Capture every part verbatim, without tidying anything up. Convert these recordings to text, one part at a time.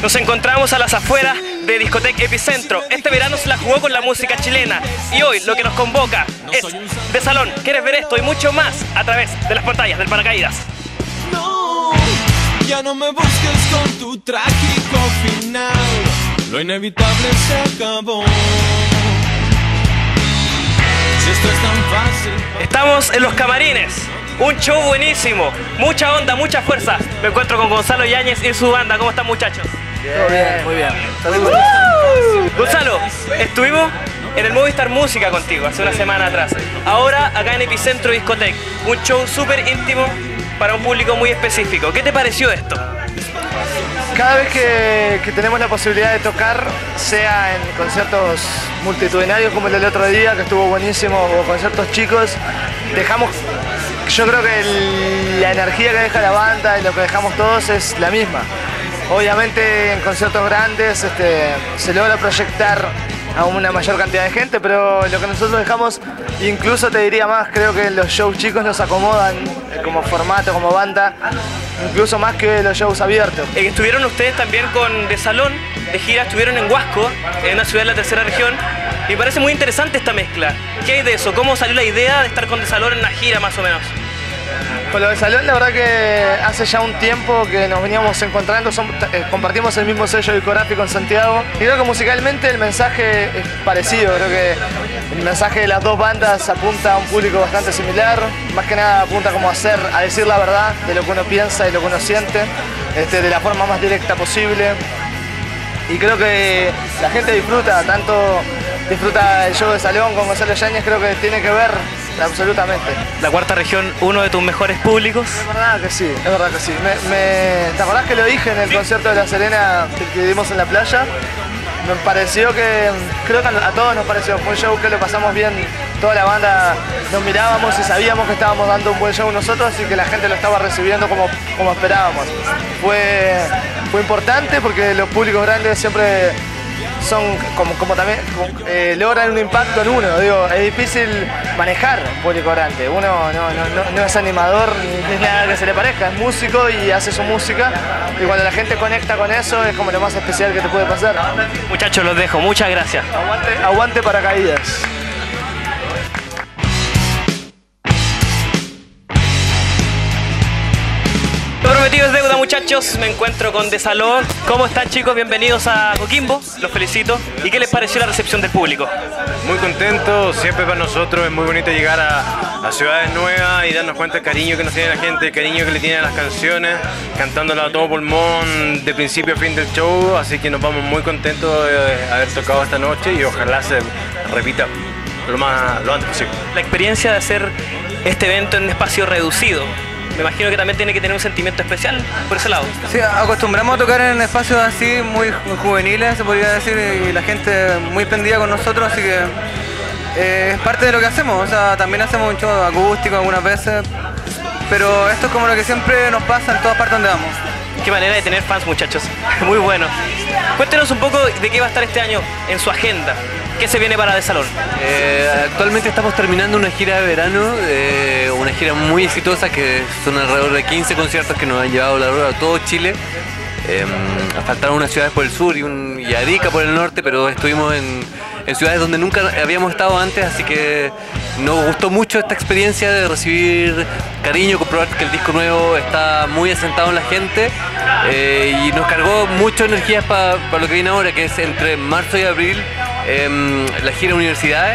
Nos encontramos a las afueras de Discoteca Epicentro. Este verano se la jugó con la música chilena y hoy lo que nos convoca es De Salón. ¿Quieres ver esto y mucho más a través de las pantallas del Paracaídas? No, ya no me busques con tu trágico final. Lo inevitable se acabó. Si esto es tan fácil. Estamos en los camarines. Un show buenísimo, mucha onda, mucha fuerza. Me encuentro con Gonzalo Yáñez y su banda. ¿Cómo están, muchachos? Bien, todo bien, muy bien. Saludos. Gonzalo, estuvimos en el Movistar Música contigo hace una semana atrás. Ahora acá en Epicentro Discoteca, un show súper íntimo para un público muy específico. ¿Qué te pareció esto? Cada vez que, que tenemos la posibilidad de tocar, sea en conciertos multitudinarios como el del otro día, que estuvo buenísimo, o conciertos chicos, dejamos, yo creo que el, la energía que deja la banda y lo que dejamos todos es la misma. Obviamente en conciertos grandes este, se logra proyectar a una mayor cantidad de gente, pero lo que nosotros dejamos, incluso te diría más, creo que los shows chicos nos acomodan como formato, como banda, incluso más que los shows abiertos. Estuvieron ustedes también con De Salón, de gira, estuvieron en Huasco, en una ciudad de la tercera región, y me parece muy interesante esta mezcla. ¿Qué hay de eso? ¿Cómo salió la idea de estar con De Salón en una gira más o menos? Con lo de Salón, la verdad que hace ya un tiempo que nos veníamos encontrando, son, eh, compartimos el mismo sello discográfico en Santiago y creo que musicalmente el mensaje es parecido, creo que el mensaje de las dos bandas apunta a un público bastante similar, más que nada apunta como a hacer, a decir la verdad de lo que uno piensa y lo que uno siente, este, de la forma más directa posible. Y creo que la gente disfruta, tanto disfruta el show de Salón con Gonzalo Yáñez, creo que tiene que ver absolutamente. La cuarta región, uno de tus mejores públicos. Es verdad que sí, es verdad que sí. Me, me, ¿Te acordás que lo dije en el concierto de La Serena que dimos en la playa? Me pareció que, creo que a todos nos pareció, fue un show que lo pasamos bien, toda la banda nos mirábamos y sabíamos que estábamos dando un buen show nosotros y que la gente lo estaba recibiendo como, como esperábamos. Fue, fue importante porque los públicos grandes siempre son como, como también como, eh, logran un impacto en uno. Digo, es difícil manejar un público grande. Uno no, no, no, no es animador ni, ni nada que se le parezca, es músico y hace su música. Y cuando la gente conecta con eso es como lo más especial que te puede pasar. Muchachos, los dejo. Muchas gracias. Aguante, aguante Paracaídas. Prometido es deuda, muchachos. Me encuentro con De Salón. ¿Cómo están, chicos? Bienvenidos a Coquimbo. Los felicito. ¿Y qué les pareció la recepción del público? Muy contento. Siempre para nosotros es muy bonito llegar a, a ciudades nuevas y darnos cuenta del cariño que nos tiene la gente, el cariño que le tiene a las canciones, cantándolas a todo pulmón de principio a fin del show. Así que nos vamos muy contentos de haber tocado esta noche y ojalá se repita lo más lo antes posible. La experiencia de hacer este evento en un espacio reducido, me imagino que también tiene que tener un sentimiento especial por ese lado. Sí, acostumbramos a tocar en espacios así, muy, muy juveniles, se podría decir, y la gente muy prendida con nosotros, así que eh, es parte de lo que hacemos. O sea, también hacemos un show acústico algunas veces, pero esto es como lo que siempre nos pasa en todas partes donde vamos. Qué manera de tener fans, muchachos. Muy bueno. Cuéntenos un poco de qué va a estar este año en su agenda. ¿Qué se viene para De Salón? Eh, actualmente estamos terminando una gira de verano, eh, una gira muy exitosa que son alrededor de quince conciertos que nos han llevado a la rueda a todo Chile. Eh, faltaron unas ciudades por el sur y, un, y Arica por el norte, pero estuvimos en, en ciudades donde nunca habíamos estado antes, así que nos gustó mucho esta experiencia de recibir cariño, comprobar que el disco nuevo está muy asentado en la gente eh, y nos cargó mucho energías para pa lo que viene ahora, que es entre marzo y abril. Eh, la gira universidades.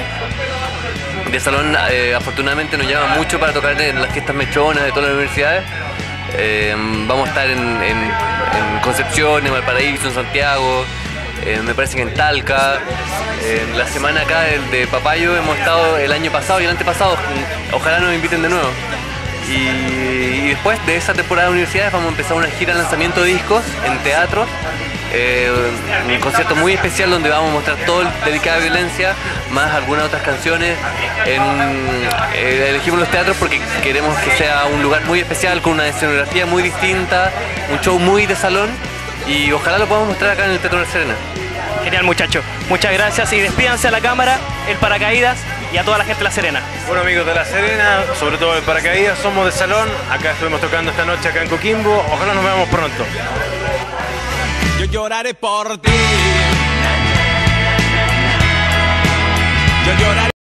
De Salón eh, afortunadamente nos llama mucho para tocar en las fiestas mechonas de todas las universidades. Eh, vamos a estar en, en, en Concepción, en Valparaíso, en Santiago, eh, me parece que en Talca. Eh, la semana acá de, de Papayo hemos estado el año pasado y el antepasado. Ojalá nos inviten de nuevo. Y, y después de esa temporada de universidades vamos a empezar una gira de lanzamiento de discos en teatros. Eh, un concierto muy especial donde vamos a mostrar todo el dedicado a violencia, más algunas otras canciones. En, eh, elegimos los teatros porque queremos que sea un lugar muy especial, con una escenografía muy distinta, un show muy de salón, y ojalá lo podamos mostrar acá en el Teatro de La Serena. Genial, muchachos. Muchas gracias y despídanse a la cámara, el Paracaídas y a toda la gente de La Serena. Bueno, amigos de La Serena, sobre todo el Paracaídas, somos De Salón. Acá estuvimos tocando esta noche acá en Coquimbo. Ojalá nos veamos pronto. yo lloraré por ti. Yo lloraré.